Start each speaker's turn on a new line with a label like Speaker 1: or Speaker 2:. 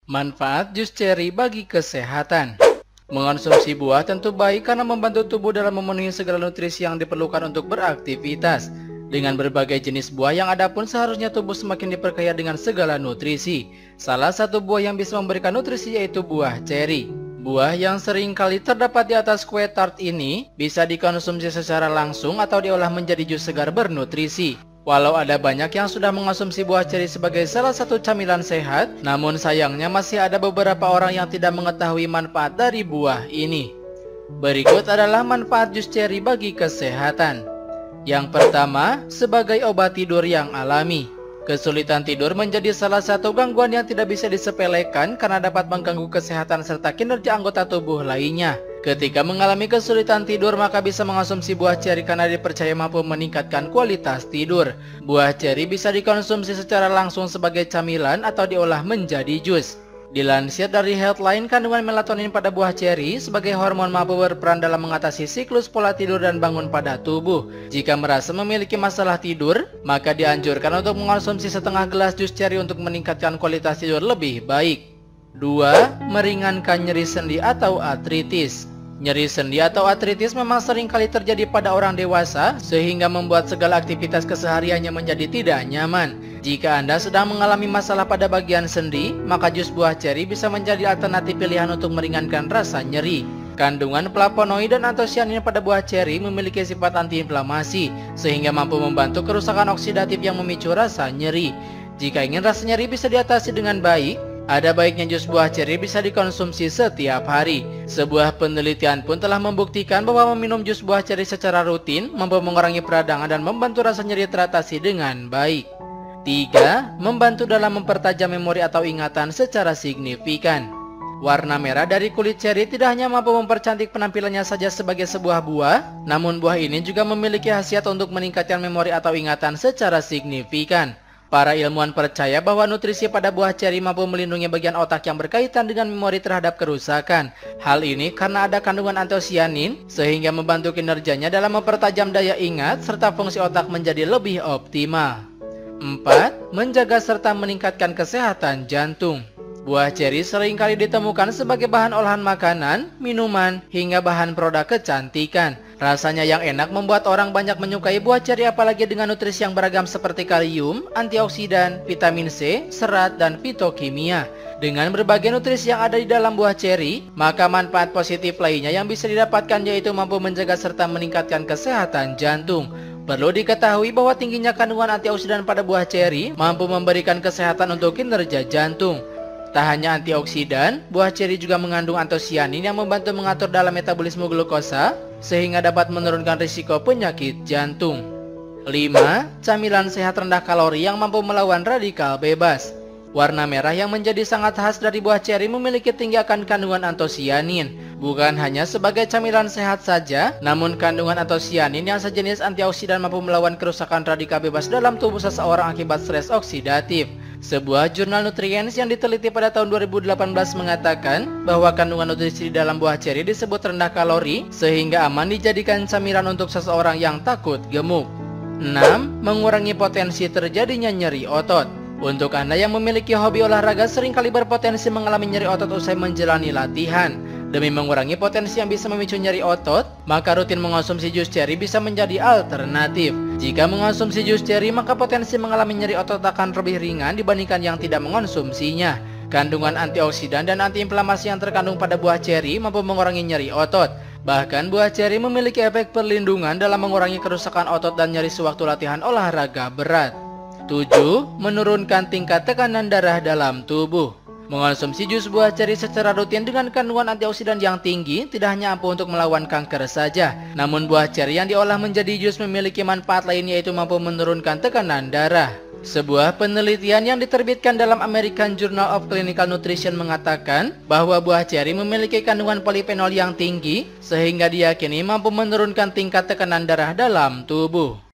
Speaker 1: Manfaat jus ceri bagi kesehatan. Mengonsumsi buah tentu baik karena membantu tubuh dalam memenuhi segala nutrisi yang diperlukan untuk beraktivitas. Dengan berbagai jenis buah yang ada pun seharusnya tubuh semakin diperkaya dengan segala nutrisi. Salah satu buah yang bisa memberikan nutrisi yaitu buah ceri. Buah yang sering kali terdapat di atas kue tart ini bisa dikonsumsi secara langsung atau diolah menjadi jus segar bernutrisi. Walau ada banyak yang sudah mengonsumsi buah ceri sebagai salah satu camilan sehat, namun sayangnya masih ada beberapa orang yang tidak mengetahui manfaat dari buah ini. Berikut adalah manfaat jus ceri bagi kesehatan. Yang pertama, sebagai obat tidur yang alami. Kesulitan tidur menjadi salah satu gangguan yang tidak bisa disepelekan karena dapat mengganggu kesehatan serta kinerja anggota tubuh lainnya. Ketika mengalami kesulitan tidur, maka bisa mengonsumsi buah ceri karena dipercaya mampu meningkatkan kualitas tidur. Buah ceri bisa dikonsumsi secara langsung sebagai camilan atau diolah menjadi jus. Dilansir dari Healthline, kandungan melatonin pada buah ceri sebagai hormon mampu berperan dalam mengatasi siklus pola tidur dan bangun pada tubuh. Jika merasa memiliki masalah tidur, maka dianjurkan untuk mengonsumsi setengah gelas jus ceri untuk meningkatkan kualitas tidur lebih baik. 2. Meringankan nyeri sendi atau artritis. Nyeri sendi atau artritis memang sering kali terjadi pada orang dewasa sehingga membuat segala aktivitas kesehariannya menjadi tidak nyaman. Jika Anda sedang mengalami masalah pada bagian sendi, maka jus buah ceri bisa menjadi alternatif pilihan untuk meringankan rasa nyeri. Kandungan flavonoid dan antosianin pada buah ceri memiliki sifat antiinflamasi sehingga mampu membantu kerusakan oksidatif yang memicu rasa nyeri. Jika ingin rasa nyeri bisa diatasi dengan baik, ada baiknya jus buah ceri bisa dikonsumsi setiap hari. Sebuah penelitian pun telah membuktikan bahwa meminum jus buah ceri secara rutin mampu mengurangi peradangan dan membantu rasa nyeri teratasi dengan baik. 3. Membantu dalam mempertajam memori atau ingatan secara signifikan. Warna merah dari kulit ceri tidak hanya mampu mempercantik penampilannya saja sebagai sebuah buah, namun buah ini juga memiliki khasiat untuk meningkatkan memori atau ingatan secara signifikan. Para ilmuwan percaya bahwa nutrisi pada buah ceri mampu melindungi bagian otak yang berkaitan dengan memori terhadap kerusakan. Hal ini karena ada kandungan antosianin sehingga membantu kinerjanya dalam mempertajam daya ingat serta fungsi otak menjadi lebih optimal. 4. Menjaga serta meningkatkan kesehatan jantung. Buah ceri seringkali ditemukan sebagai bahan olahan makanan, minuman, hingga bahan produk kecantikan. Rasanya yang enak membuat orang banyak menyukai buah ceri apalagi dengan nutrisi yang beragam seperti kalium, antioksidan, vitamin C, serat, dan fitokimia. Dengan berbagai nutrisi yang ada di dalam buah ceri, maka manfaat positif lainnya yang bisa didapatkan yaitu mampu menjaga serta meningkatkan kesehatan jantung. Perlu diketahui bahwa tingginya kandungan antioksidan pada buah ceri mampu memberikan kesehatan untuk kinerja jantung. Tak hanya antioksidan, buah ceri juga mengandung antosianin yang membantu mengatur dalam metabolisme glukosa sehingga dapat menurunkan risiko penyakit jantung. 5. Camilan sehat rendah kalori yang mampu melawan radikal bebas. Warna merah yang menjadi sangat khas dari buah ceri memiliki tinggi akan kandungan antosianin. Bukan hanya sebagai camilan sehat saja, namun kandungan antosianin yang sejenis antioksidan mampu melawan kerusakan radikal bebas dalam tubuh seseorang akibat stres oksidatif. Sebuah jurnal Nutrients yang diteliti pada tahun 2018 mengatakan bahwa kandungan nutrisi di dalam buah ceri disebut rendah kalori sehingga aman dijadikan camilan untuk seseorang yang takut gemuk. 6. Mengurangi potensi terjadinya nyeri otot. Untuk Anda yang memiliki hobi olahraga seringkali berpotensi mengalami nyeri otot usai menjalani latihan. Demi mengurangi potensi yang bisa memicu nyeri otot, maka rutin mengonsumsi jus ceri bisa menjadi alternatif. Jika mengonsumsi jus ceri, maka potensi mengalami nyeri otot akan lebih ringan dibandingkan yang tidak mengonsumsinya. Kandungan antioksidan dan antiinflamasi yang terkandung pada buah ceri mampu mengurangi nyeri otot. Bahkan buah ceri memiliki efek perlindungan dalam mengurangi kerusakan otot dan nyeri sewaktu latihan olahraga berat. 7. Menurunkan tingkat tekanan darah dalam tubuh. Mengonsumsi jus buah ceri secara rutin dengan kandungan antioksidan yang tinggi tidak hanya ampuh untuk melawan kanker saja, namun buah ceri yang diolah menjadi jus memiliki manfaat lain yaitu mampu menurunkan tekanan darah. Sebuah penelitian yang diterbitkan dalam American Journal of Clinical Nutrition mengatakan bahwa buah ceri memiliki kandungan polifenol yang tinggi sehingga diyakini mampu menurunkan tingkat tekanan darah dalam tubuh.